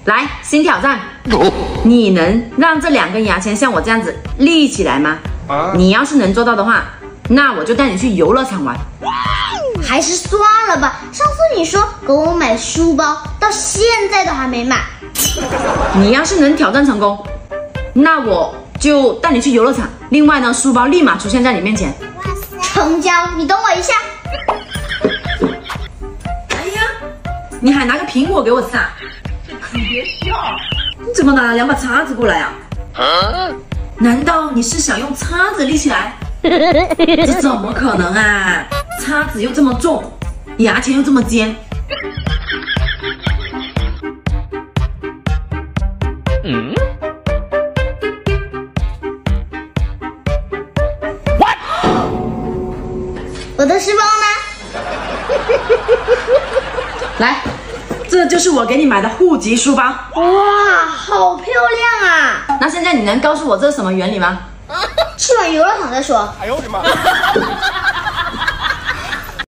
来，新挑战，你能让这2根牙签像我这样子立起来吗？你要是能做到的话，那我就带你去游乐场玩。 还是算了吧，上次你说给我买书包，到现在都还没买。 你要是能挑战成功，那我就带你去游乐场。另外呢，书包立马出现在你面前。 成交，你等我一下。 哎呀，你还拿个苹果给我吃啊？ 你别笑。 你怎么拿了2把叉子过来啊？难道你是想用叉子立起来？这怎么可能啊！叉子又这么重，牙签又这么尖。 我的书包呢？ 来，这就是我给你买的户籍书包。 哇，好漂亮啊！ 那现在你能告诉我这是什么原理吗？ 去完游乐场再说。 哎呦我的妈！